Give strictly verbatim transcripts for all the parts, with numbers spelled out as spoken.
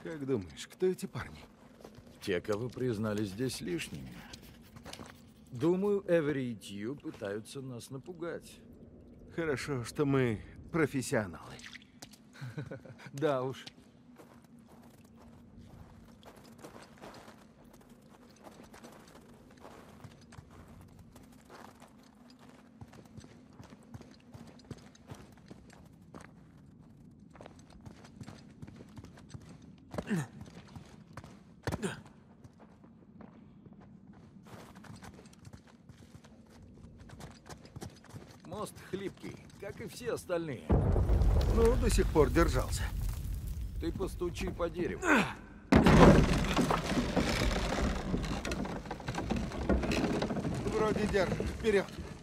Как думаешь, кто эти парни? Те, кого признали здесь лишними. Думаю, Эвери и Тью пытаются нас напугать. Хорошо, что мы профессионалы. Да уж. Мост хлипкий, как и все остальные. Ну, до сих пор держался. Ты постучи по дереву. Вроде держит. Вперед!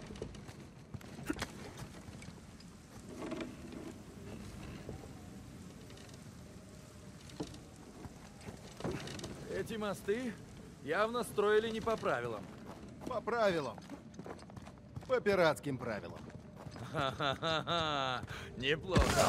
Эти мосты явно строили не по правилам. По правилам. По пиратским правилам. Ха-ха-ха-ха. Неплохо.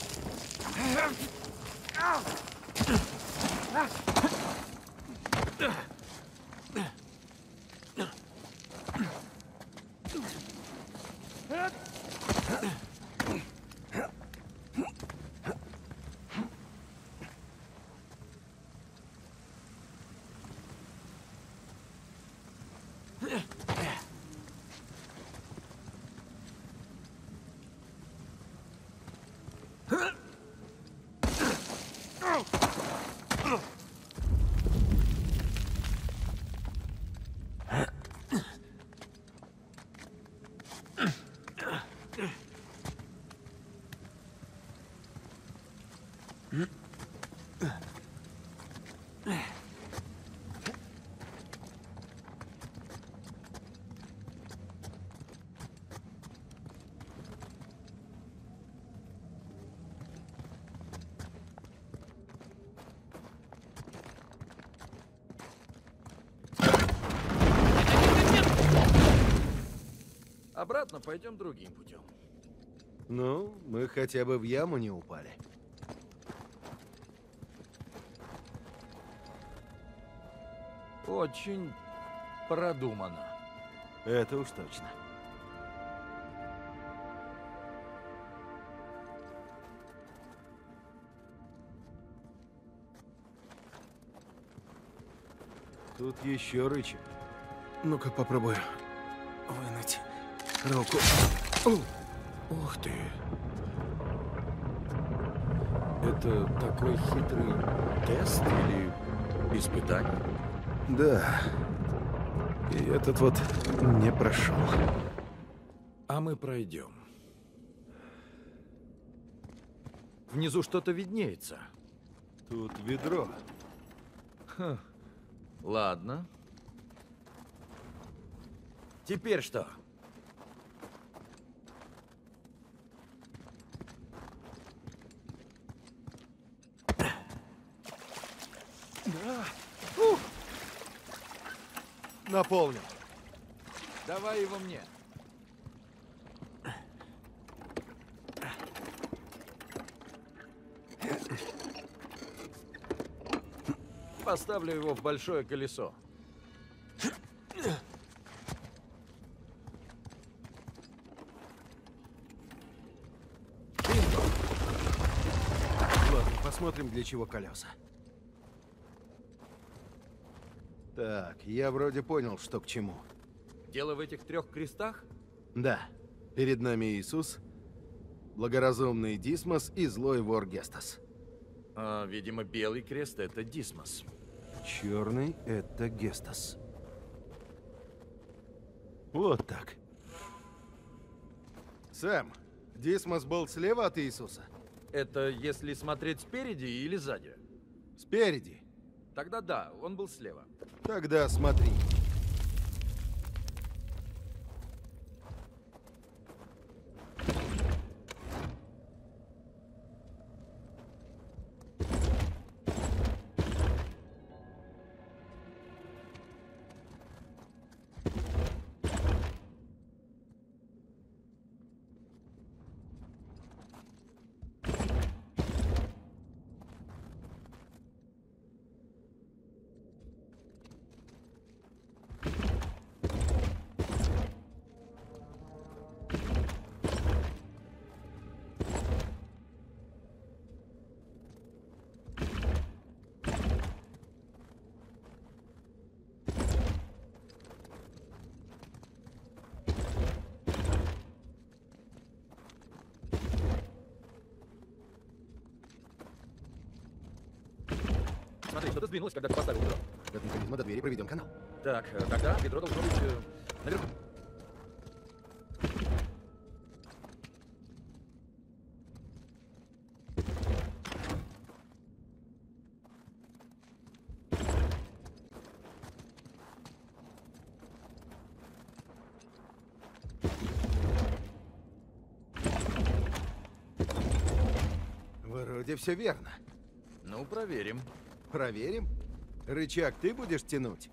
Обратно пойдем другим путем. Ну, мы хотя бы в яму не упали. Очень продумано. Это уж точно. Тут еще рычаг. Ну-ка попробую вынуть руку. Ух ты. Это такой хитрый тест или испытание? Да. И этот вот не прошел. А мы пройдем. Внизу что-то виднеется. Тут ведро. Ха. Ладно. Теперь что? Да. Ух. Наполнил. Давай его мне. Поставлю его в большое колесо. Ладно, посмотрим, для чего колеса. Так, я вроде понял, что к чему. Дело в этих трех крестах? Да. Перед нами Иисус, благоразумный Дисмос и злой вор Гестас. А, видимо, белый крест — это Дисмос. Черный — это Гестас. Вот так. Сэм, Дисмос был слева от Иисуса? Это если смотреть спереди или сзади? Спереди. Тогда да, он был слева. Тогда смотри. смотри, что-то сдвинулось, когда ты поставил ведро. От механизма до двери проведем канал. Так, э, тогда ведро должно быть э, наверху. Вроде все верно. Ну, проверим. Проверим. Рычаг ты будешь тянуть?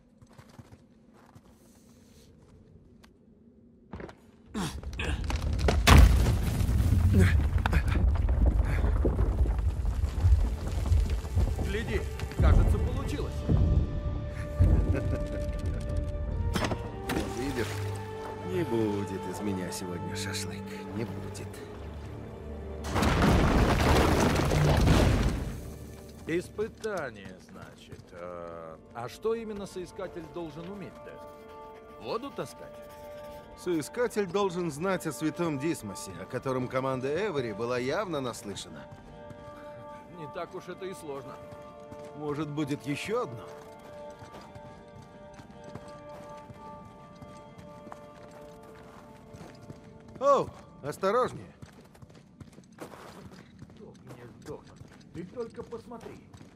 Гляди, кажется, получилось. Вот видишь, не будет из меня сегодня шашлык. Не будет. Испытание, значит. А, а что именно соискатель должен уметь-то? Воду таскать? Соискатель должен знать о святом Дисмосе, о котором команда Эвери была явно наслышана. Не так уж это и сложно. Может, будет еще одно? Оу, осторожнее. Сдохни, сдохнут. Ты только посмотри.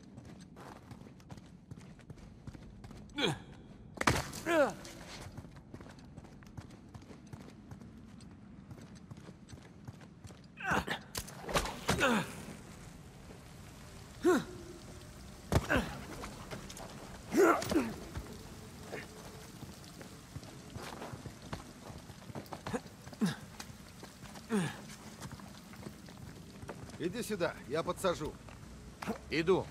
Иди сюда, я подсажу. Иду.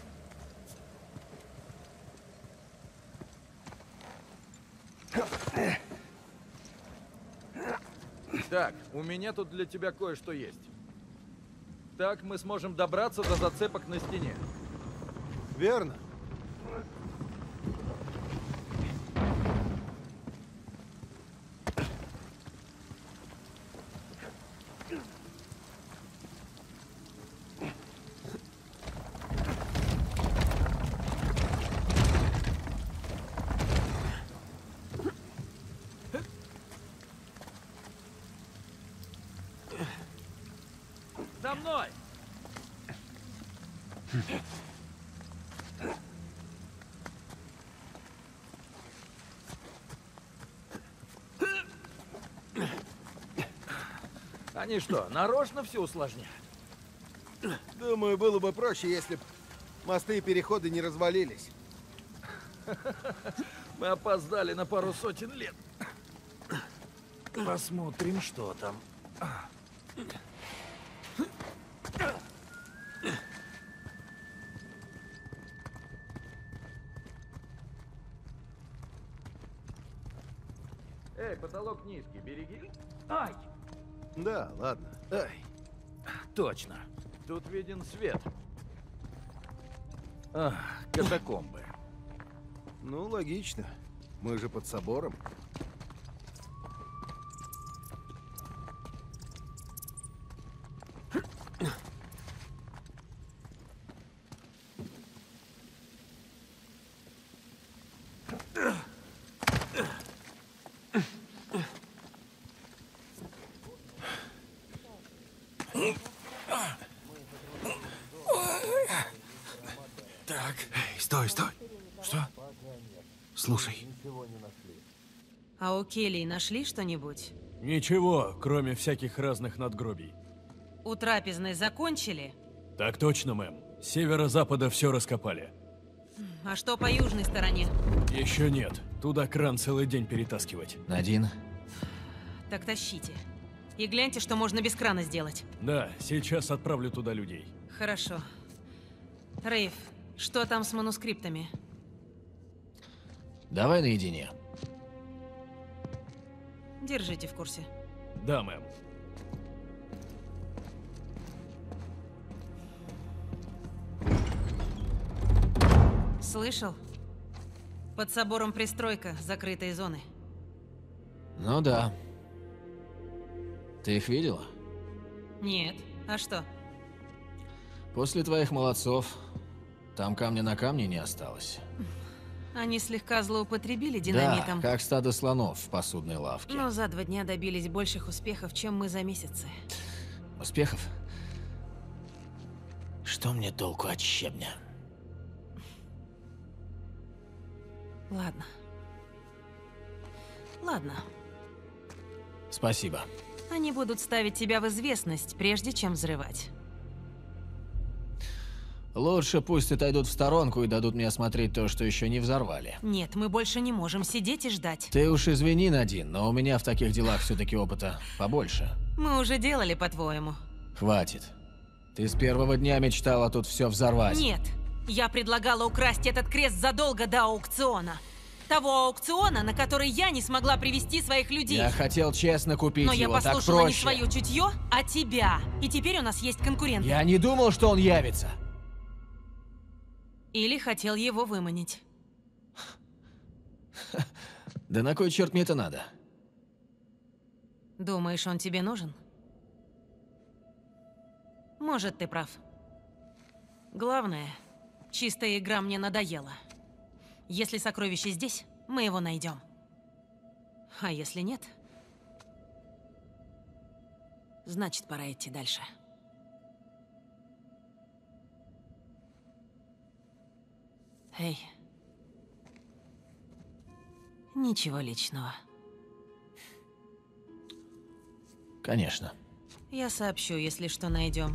Так, у меня тут для тебя кое-что есть. Так мы сможем добраться до зацепок на стене. Верно. За мной! Они что, нарочно все усложняют? Думаю, было бы проще, если б мосты и переходы не развалились. Мы опоздали на пару сотен лет. Посмотрим, что там. Эй, потолок низкий, береги. Ай! Да, ладно. Ай. Точно. Тут виден свет. Ах, катакомбы. Ну, логично. Мы же под собором. Так. Эй, стой, стой. Что? Слушай. А у Келли нашли что-нибудь? Ничего, кроме всяких разных надгробий. У трапезной закончили? Так точно, мэм. С северо-запада все раскопали. А что по южной стороне? Еще нет. Туда кран целый день перетаскивать. Надин? Так тащите. И гляньте, что можно без крана сделать. Да, сейчас отправлю туда людей. Хорошо. Рейв, что там с манускриптами? Давай наедине. Держите в курсе. Да, мэм. Слышал? Под собором пристройка закрытой зоны. Ну да. Ты их видела? Нет. А что? После твоих молодцов Там камня на камне не осталось. Они слегка злоупотребили динамитом. Да, как стадо слонов в посудной лавке. Но за два дня добились больших успехов, чем мы за месяцы. Успехов? Что мне толку от щебня? Ладно. Ладно. Спасибо. Они будут ставить тебя в известность, прежде чем взрывать. Лучше пусть отойдут в сторонку и дадут мне осмотреть то, что еще не взорвали. Нет, мы больше не можем сидеть и ждать. Ты уж извини, Надин, но у меня в таких делах все-таки опыта побольше. Мы уже делали, по-твоему. Хватит. Ты с первого дня мечтала тут все взорвать. Нет, я предлагала украсть этот крест задолго до аукциона. Того аукциона, на который я не смогла привести своих людей. Я хотел честно купить Но его, я так послушала не проще. свое чутье, а тебя. И теперь у нас есть конкуренты. Я не думал, что он явится. Или хотел его выманить. Да на кой черт мне это надо? Думаешь, он тебе нужен? Может, ты прав. Главное, чистая игра мне надоела. Если сокровище здесь, мы его найдем. А если нет, значит, пора идти дальше. Эй. Ничего личного. Конечно. Я сообщу, если что найдем.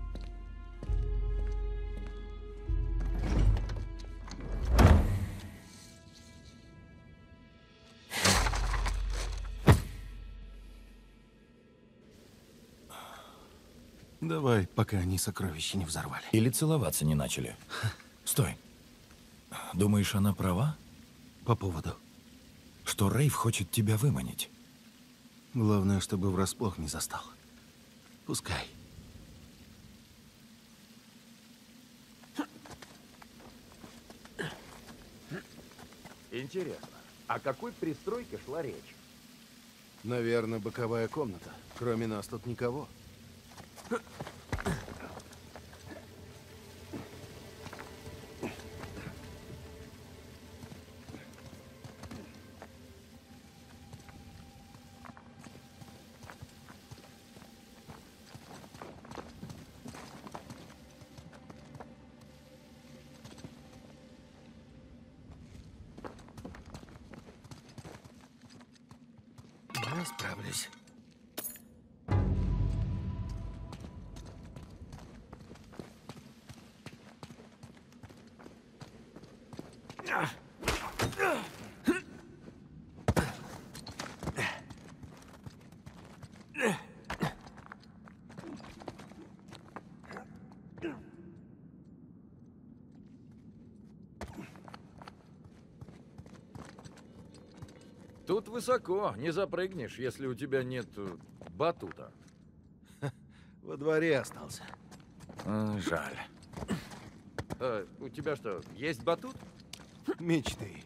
Давай, пока они сокровища не взорвали. Или целоваться не начали. Стой. Думаешь, она права? По поводу. Что Рейв хочет тебя выманить? Главное, чтобы врасплох не застал. Пускай. Интересно, о какой пристройке шла речь? Наверное, боковая комната. Кроме нас тут никого. Я справлюсь. Тут высоко, не запрыгнешь, если у тебя нет э, батута. Во дворе остался. А, жаль. Э, у тебя что, есть батут? Мечты.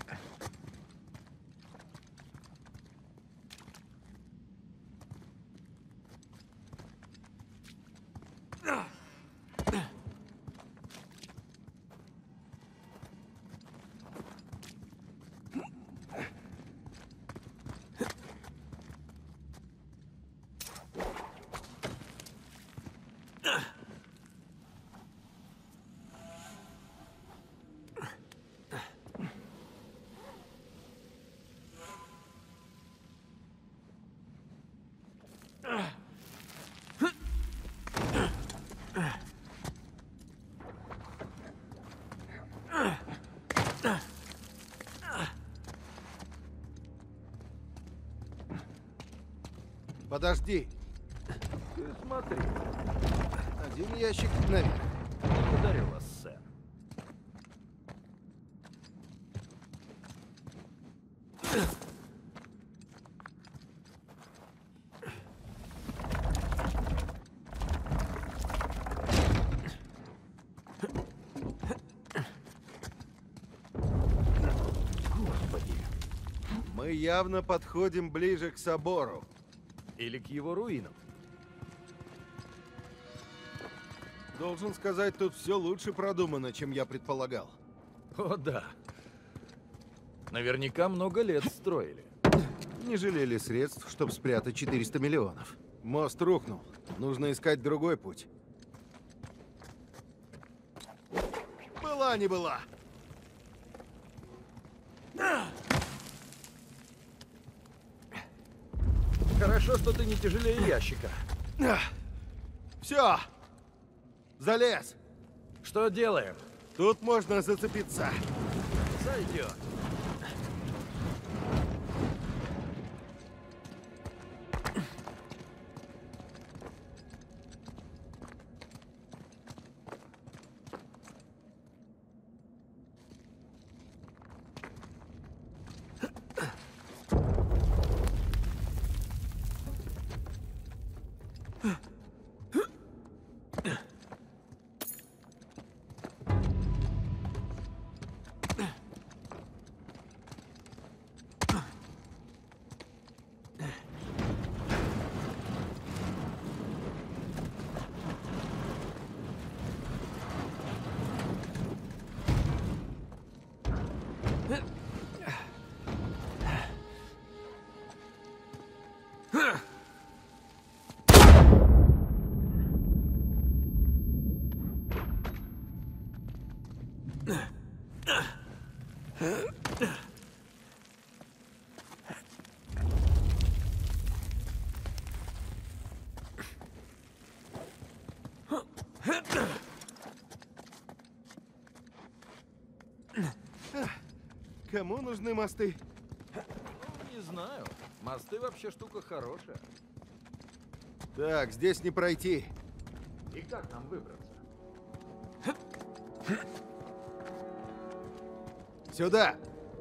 Подожди. Ты смотри, Один ящик наверх. благодарю вас, сэр. Господи. Мы явно подходим ближе к собору. Или к его руинам. Должен сказать, тут все лучше продумано, чем я предполагал. О, да. Наверняка много лет строили. Не жалели средств, чтобы спрятать четыреста миллионов. Мост рухнул. Нужно искать другой путь. Была не была. Хорошо, что ты не тяжелее ящика. Все. Залез. Что делаем? Тут можно зацепиться. Сойдет. Кому нужны мосты? Ну, не знаю. Мосты вообще штука хорошая. Так, здесь не пройти. И как нам выбраться? Сюда!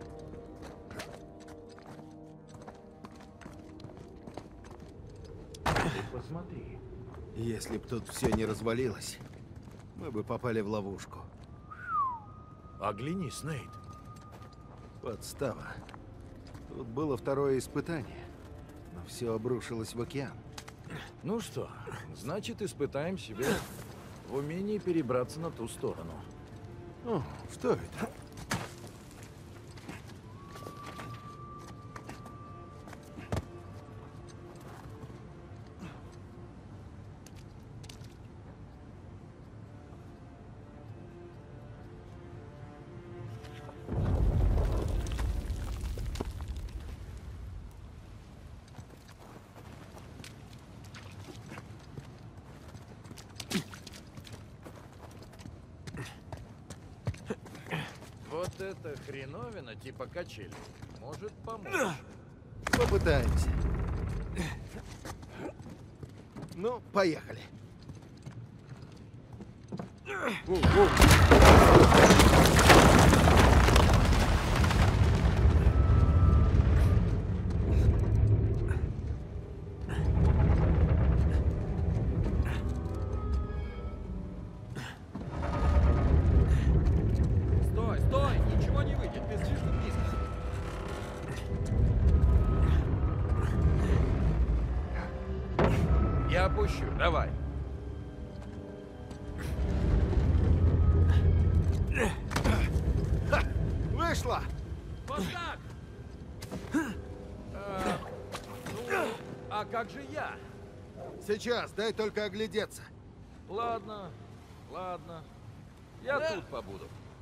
Ты посмотри. Если б тут все не развалилось, мы бы попали в ловушку. Оглянись, Нейт. Подстава. Тут было второе испытание, но все обрушилось в океан. Ну что, значит, испытаем себя в умении перебраться на ту сторону. О, что это? Вот эта хреновина типа качели может помочь. Попытаемся. Ну, поехали. Стой, стой! Ничего не выйдет, ты слишком близко. Я опущу, давай. Ха! Вышло! Вот так! А, ну, а как же я? Сейчас, дай только оглядеться. Ладно, ладно. Я тут побуду.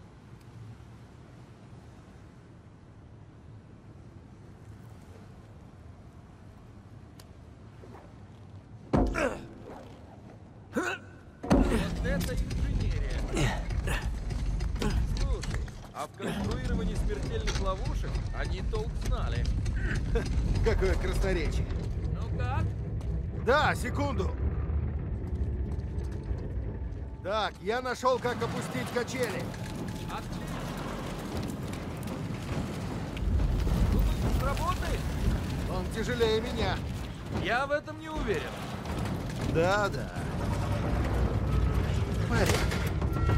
Вот это инженерия. Слушай, а в конструировании смертельных ловушек они толк знали. Какое красноречие. Ну как? Да, секунду. Так, я нашел, как опустить качели. Отлично. Думаешь, сработает? Он тяжелее меня. Я в этом не уверен. Да, да. Порядок.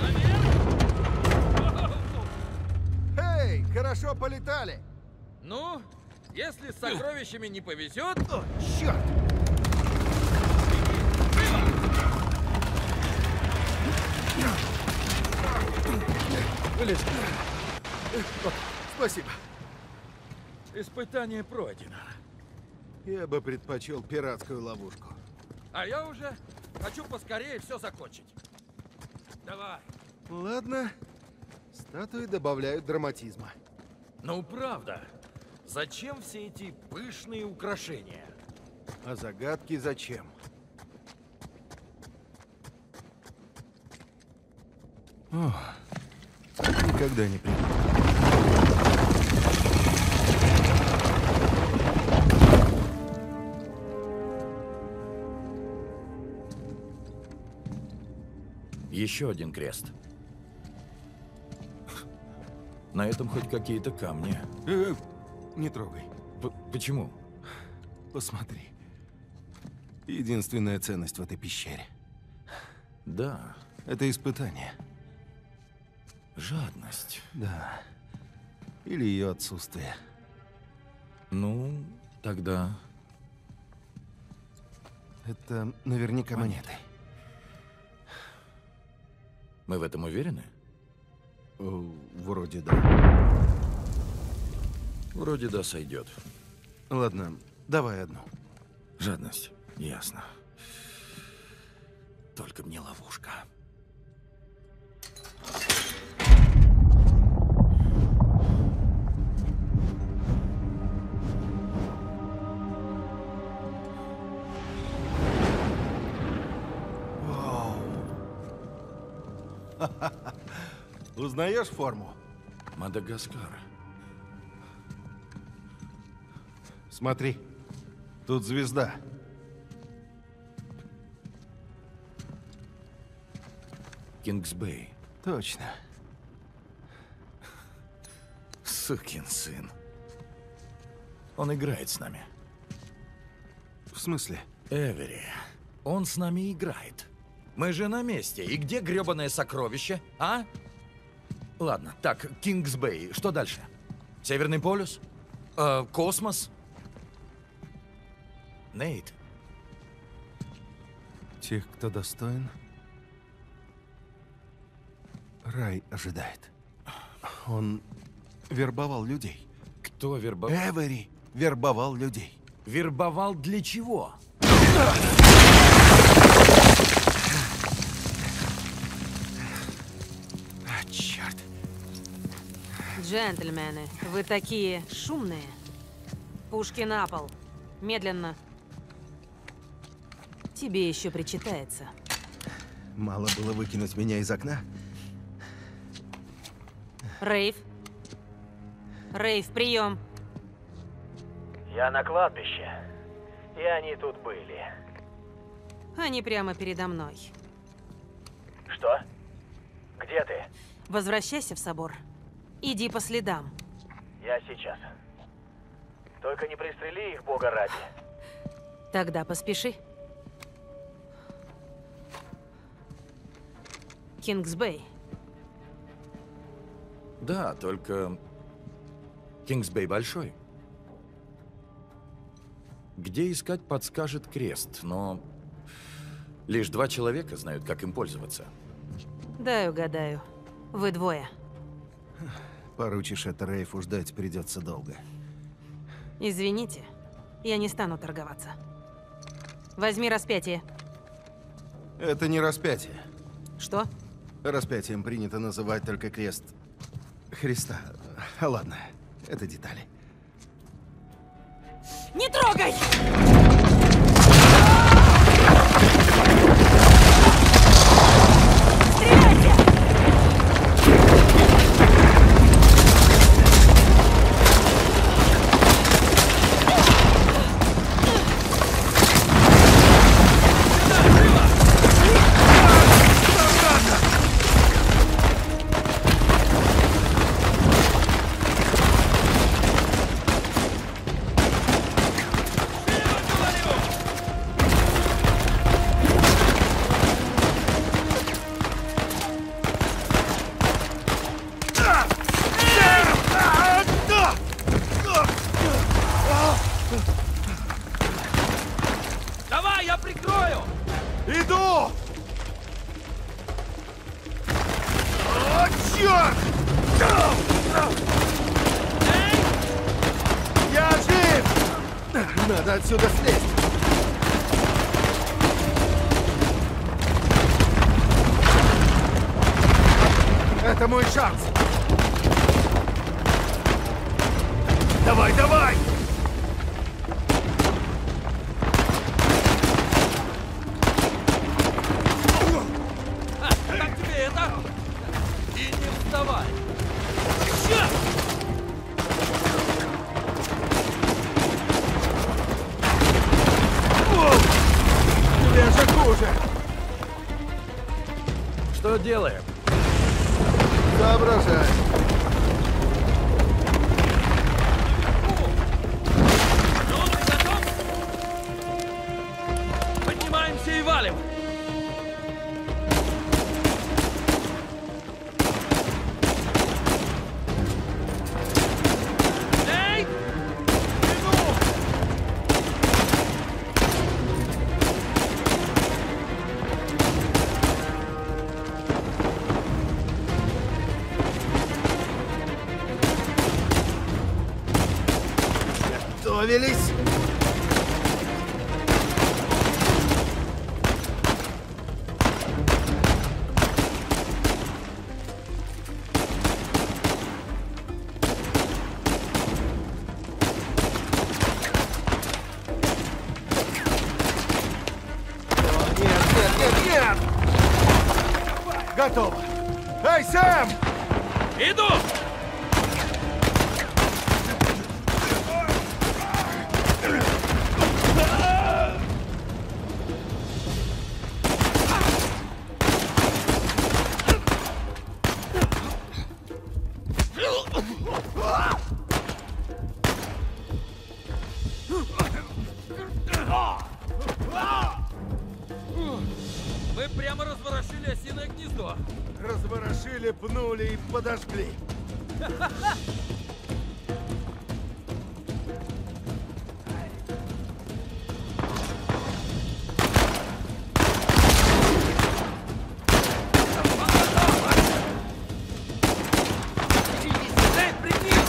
Наверх? Эй, хорошо полетали. Ну, если с сокровищами не повезет, О, черт! Вылез. Спасибо. Испытание пройдено. Я бы предпочел пиратскую ловушку. А я уже хочу поскорее все закончить. Давай. Ладно. Статуи добавляют драматизма. Ну, правда. Зачем все эти пышные украшения? А загадки зачем? О, никогда не приду. Еще один крест. На этом хоть какие-то камни. Э, не трогай. П- почему? Посмотри. Единственная ценность в этой пещере. Да, Это испытание. жадность. Да. Или ее отсутствие. Ну, тогда... Это наверняка монеты. Мы в этом уверены? О, вроде да. Вроде да, сойдет. Ладно, давай одну. Жадность. Ясно. Только мне ловушка. Узнаешь форму? Мадагаскар. Смотри. Тут звезда. Кингсбей. Точно. Сукин сын. Он играет с нами. В смысле? Эвери. Он с нами играет. Мы же на месте. И где грёбаное сокровище, а? Ладно, так, Кингсбей. Что дальше? Северный полюс? Э, космос? Нейт. Тех, кто достоин, рай ожидает. Он вербовал людей. Кто вербовал? Эвери вербовал людей. Вербовал для чего? А, черт. Джентльмены, вы такие шумные. Пушки на пол. Медленно. Тебе еще причитается. Мало было выкинуть меня из окна? Рейв. Рейв, прием. Я на кладбище. И они тут были. Они прямо передо мной. Что? Где ты? Возвращайся в собор. Иди по следам. Я сейчас. Только не пристрели их, бога ради. Тогда поспеши. Кингсбей. Да, только... Кингсбей большой. Где искать, подскажет крест, но... Лишь два человека знают, как им пользоваться. Дай угадаю. Вы двое. Поручишь это Рейфу, ждать придется долго. Извините, я не стану торговаться. Возьми распятие. Это не распятие. Что? Распятием принято называть только крест Христа. А ладно, это детали. Не трогай! Стреляйте! Давай, я прикрою! Иду! О, черт! Я жив! Надо отсюда слезть! Это мой шанс! Давай, давай! Как тебе это? И не вставай! Тебе же хуже! Что делаем? Соображай! Ну, ты готов? Поднимаемся и валим! Эй! Иду! Готовились! О, нет, нет, нет, нет! Готово! Эй, Сэм! Иду! Мы прямо разворошили осиное гнездо. Разворошили, пнули и подожгли. Эй, прикинь!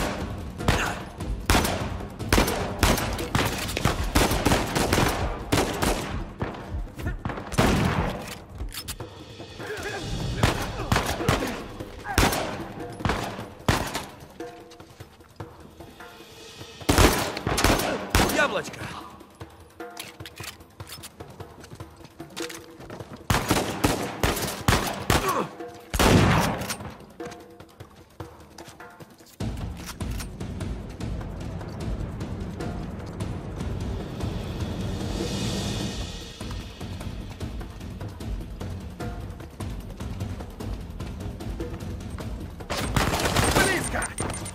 Яблочко! Близко!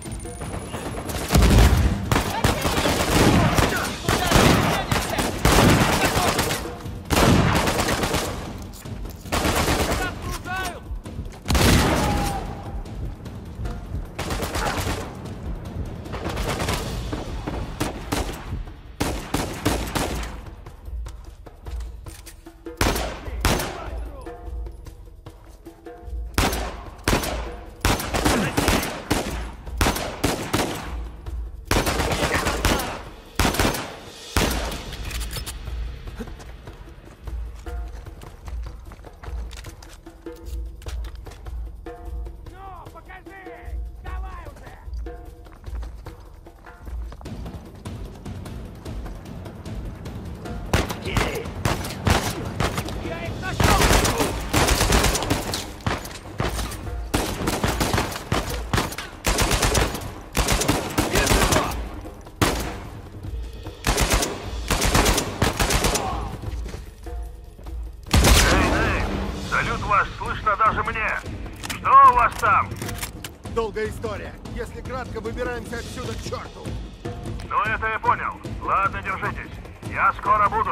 Салют ваш слышно даже мне. Что у вас там? Долгая история. Если кратко, выбираемся отсюда к черту. Ну это я понял. Ладно, держитесь. Я скоро буду.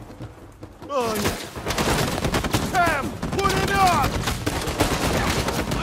О, нет! Сэм! Пулемет!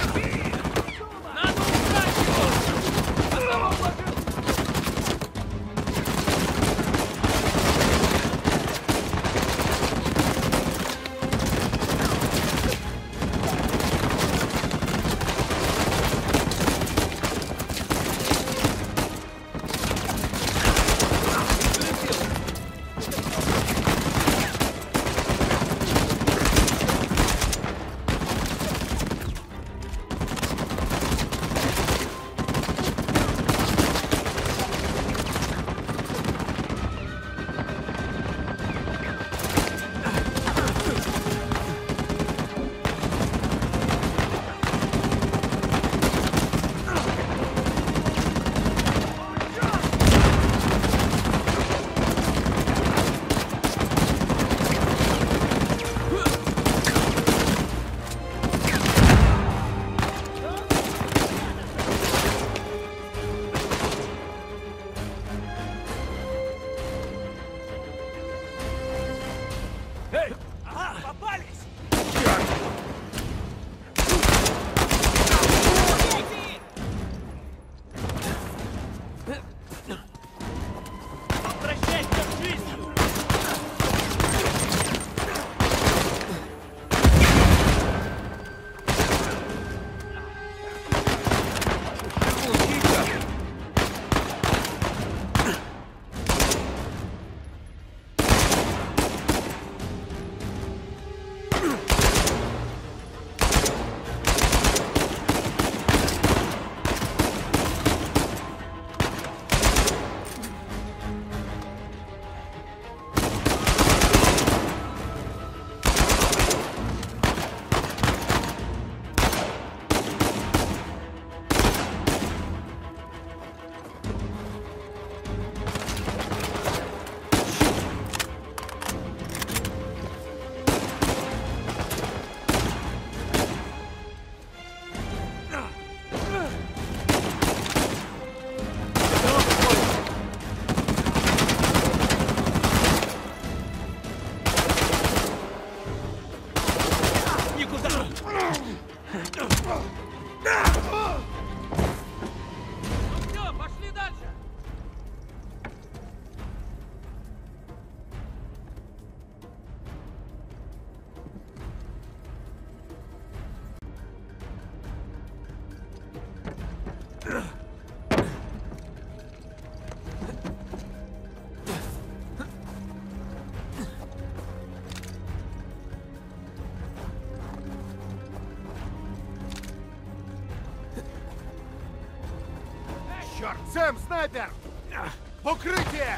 черт! Сэм, снайпер! В укрытие!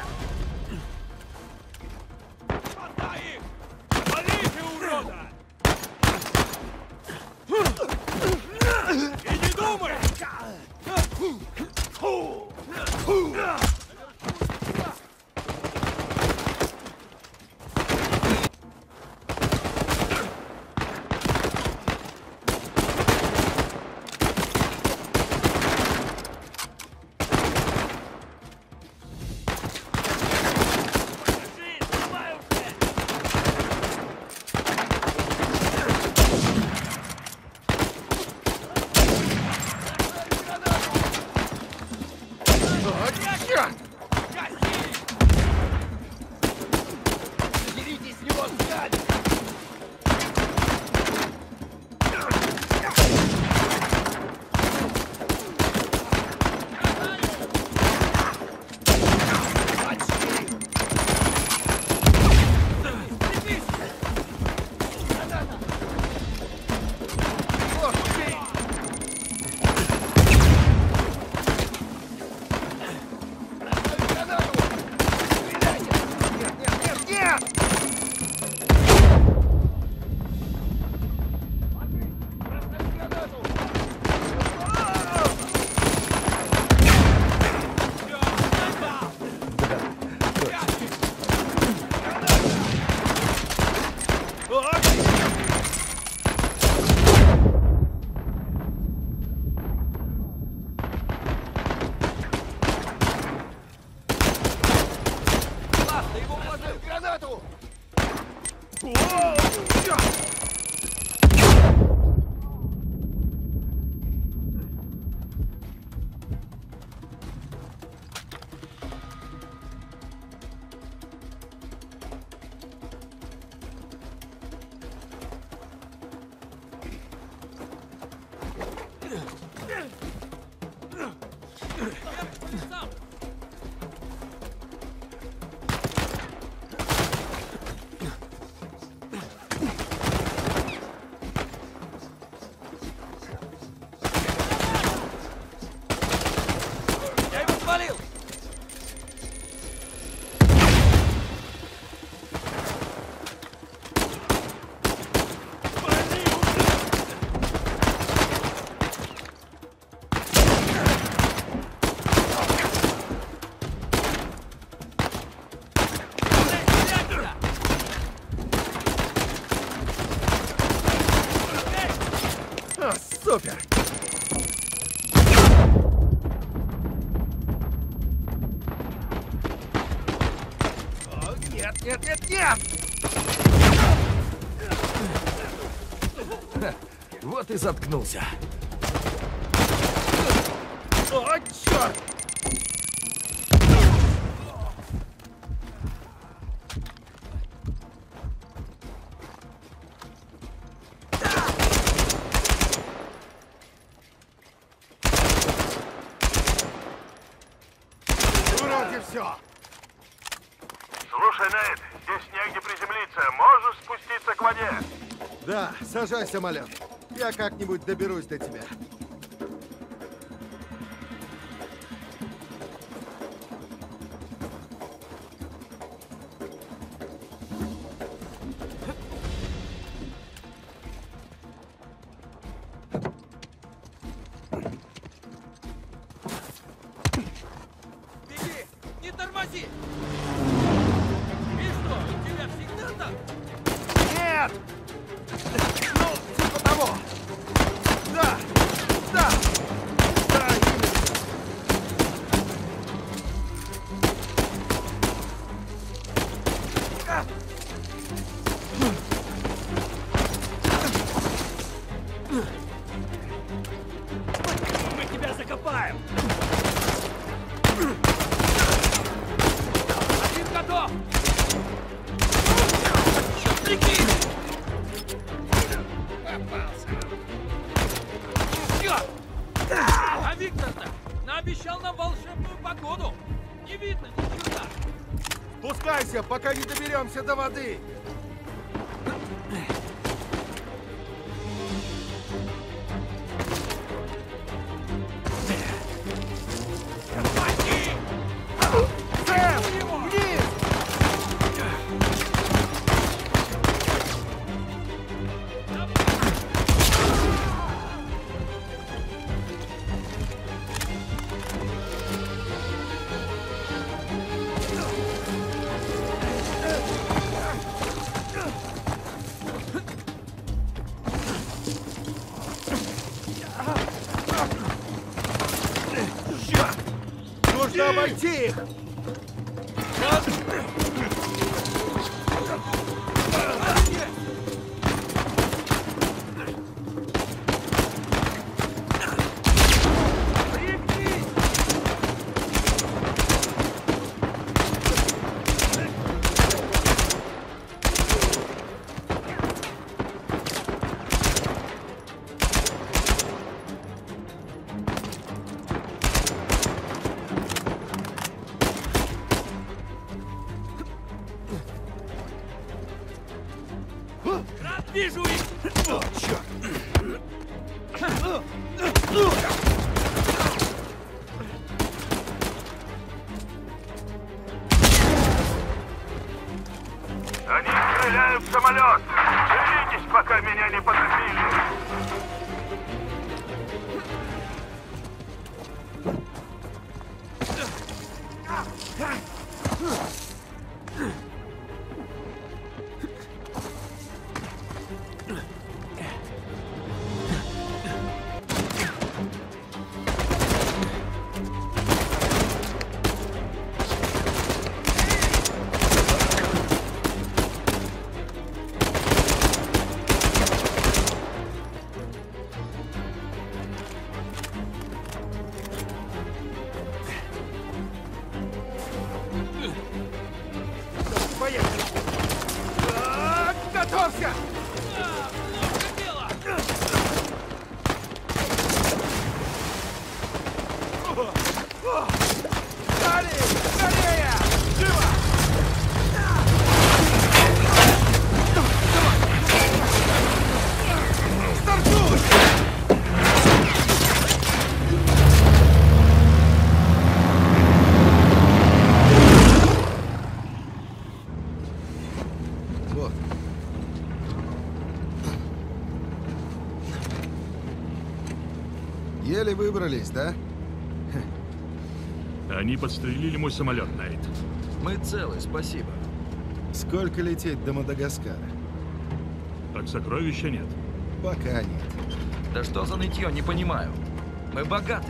И не думай! Супер! О, нет, нет, нет, нет! Вот и заткнулся. О, черт! Вроде все. Слушай, Нейт, здесь негде приземлиться. Можешь спуститься к воде? Да, сажай самолет. Я как-нибудь доберусь до тебя. Беги! Не тормози! И что, у тебя всегда так? Нет! Ну, типа того. Да, да, да, именно. А! Мы тебя закопаем! Один готов! Черт, прикинь! Попался! Черт! А Виктор-то наобещал нам волшебную погоду! Не видно ни черта! Спускайся, пока не доберемся до воды. Черт! Нужно обойти их! Вижу их! О, черт! Они стреляют в самолет! Беритесь, пока меня не подбили! Готовься! Много дела! Дали! Скорее! Живо! Стартуй! Вот. Еле выбрались, да? Они подстрелили мой самолет, Найт. Мы целы, спасибо. Сколько лететь до Мадагаскара? Так сокровища нет. Пока нет. Да что за нытье, не понимаю. Мы богаты.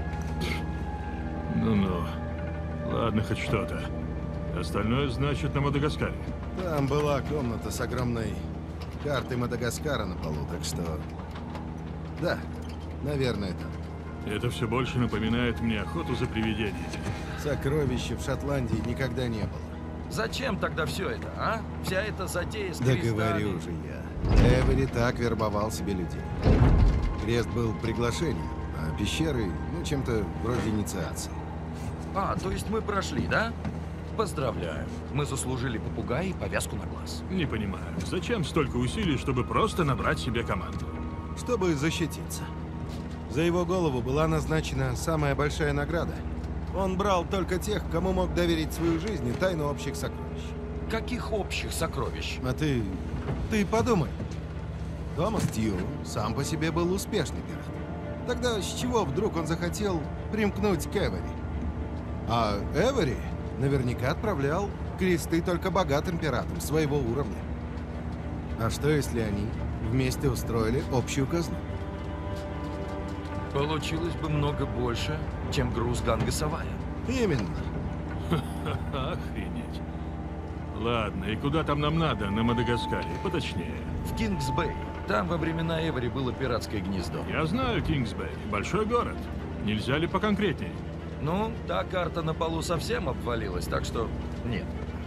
Ну-ну. Ладно, хоть что-то. Остальное, значит, на Мадагаскаре. Там была комната с огромной картой Мадагаскара на полу, так что... Да, наверное, там. Это все больше напоминает мне охоту за привидениями. Сокровища в Шотландии никогда не было. Зачем тогда все это, а? Вся эта затея с Да крестами. говорю же я. Эвери так вербовал себе людей. Крест был приглашением, а пещеры, ну, чем-то вроде инициации. А, то есть мы прошли, да? Поздравляю. Мы заслужили попугая и повязку на глаз. Не понимаю, зачем столько усилий, чтобы просто набрать себе команду? Чтобы защититься. За его голову была назначена самая большая награда. Он брал только тех, кому мог доверить свою жизнь и тайну общих сокровищ. Каких общих сокровищ? А ты... ты подумай. Томас Тью сам по себе был успешный пират. Тогда с чего вдруг он захотел примкнуть к Эвери? А Эвери наверняка отправлял кресты только богатым пиратам своего уровня. А что, если они вместе устроили общую казну? Получилось бы много больше, чем груз Ганга Савая. Именно. Охренеть. Ладно, и куда там нам надо на Мадагаскаре? Поточнее. В Кингс-Бэй. Там во времена Эвери было пиратское гнездо. Я знаю Кингс-Бэй. Большой город. Нельзя ли поконкретнее? Ну, та карта на полу совсем обвалилась, так что нет.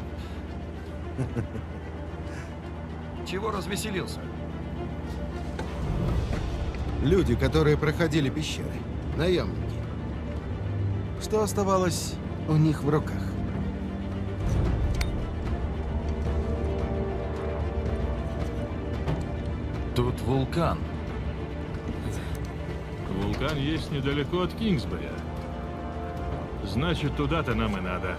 Чего развеселился? Люди, которые проходили пещеры. Наемники. Что оставалось у них в руках? Тут вулкан. Вулкан есть недалеко от Кингсбэя. Значит, туда-то нам и надо.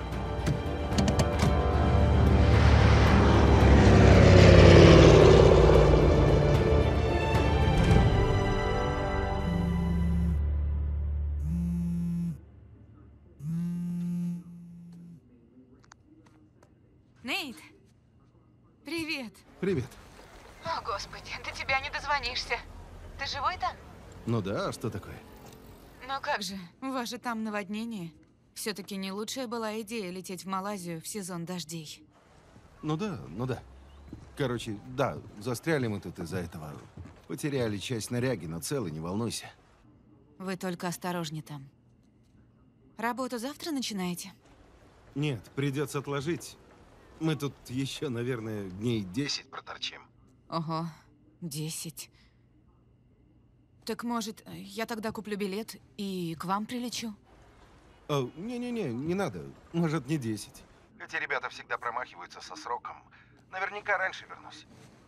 Нейт, привет. Привет. О, Господи, до тебя не дозвонишься. Ты живой там? Ну да, а что такое? Но как же, у вас же там наводнение. Все-таки не лучшая была идея лететь в Малайзию в сезон дождей. Ну да, ну да. Короче, да, застряли мы тут из-за этого. Потеряли часть снаряги, но целый, не волнуйся. Вы только осторожнее там. Работу завтра начинаете? Нет, придется отложить. Мы тут еще, наверное, дней десять проторчим. Ого, десять. Так может, я тогда куплю билет и к вам прилечу? О, не-не-не, не надо. Может, не десять. Эти ребята всегда промахиваются со сроком. Наверняка раньше вернусь.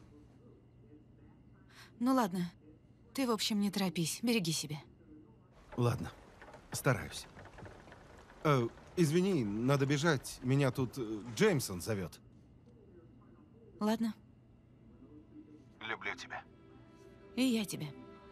Ну ладно. Ты, в общем, не торопись. Береги себя. Ладно, стараюсь. Э, извини, надо бежать. Меня тут э, Джеймсон зовет. Ладно. Люблю тебя. И я тебя.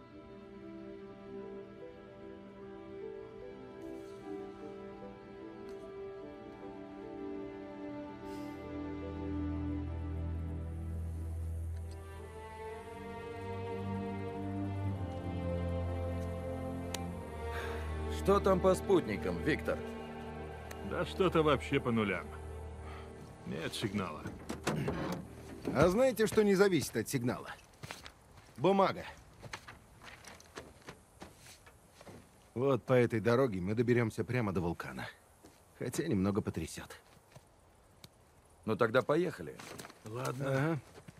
Что там по спутникам, Виктор? Да что-то вообще по нулям. Нет сигнала. А знаете, что не зависит от сигнала? Бумага. Вот по этой дороге мы доберемся прямо до вулкана. Хотя немного потрясет. Ну тогда поехали. Ладно. Ага.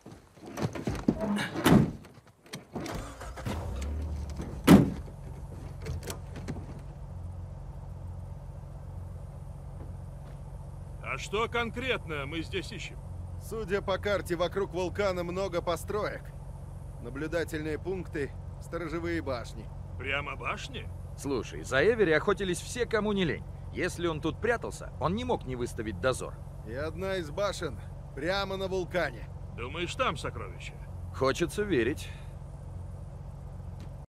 А что конкретно мы здесь ищем? Судя по карте, вокруг вулкана много построек. Наблюдательные пункты, сторожевые башни. Прямо башни? Слушай, за Эвери охотились все, кому не лень. Если он тут прятался, он не мог не выставить дозор. И одна из башен прямо на вулкане. Думаешь, там сокровища? Хочется верить.